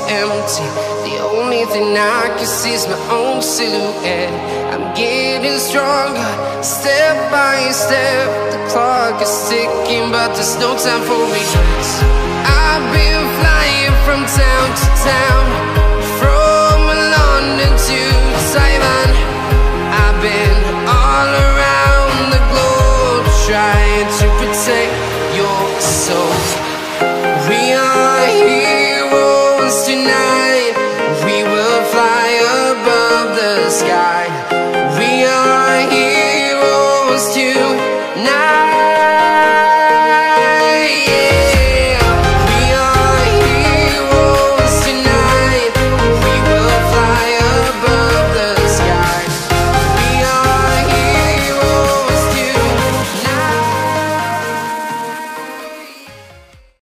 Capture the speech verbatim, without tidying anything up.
empty. The only thing I can see is my own silhouette. I'm getting stronger, step by step. The clock is ticking, but there's no time for regrets. I've been flying from town to town, from London to Taiwan.